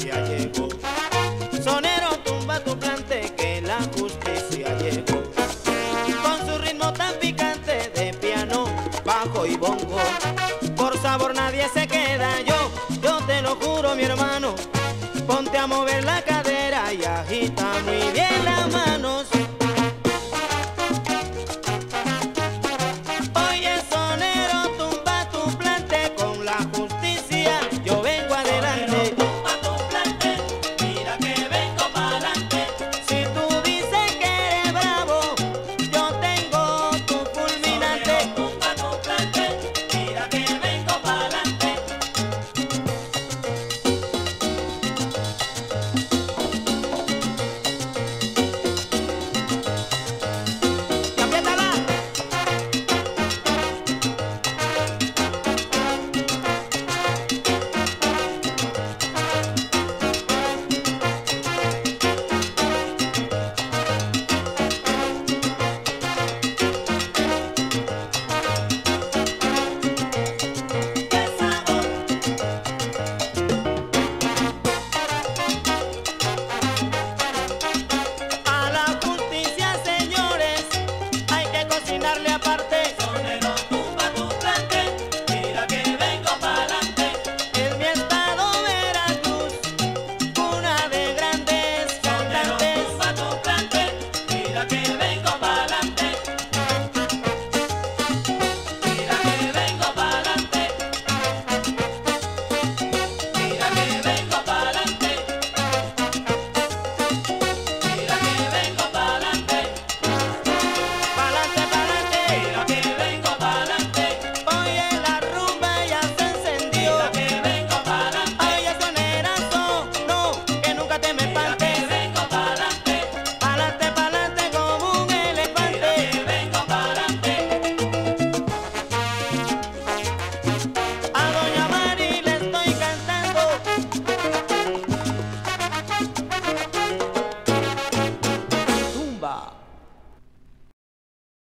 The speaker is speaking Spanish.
justicia llegó. Sonero, tumba tu plante, que la justicia llegó. Con su ritmo tan picante de piano, bajo y bongo, por sabor nadie se queda. Yo te lo juro, mi hermano, ponte a mover la cabeza.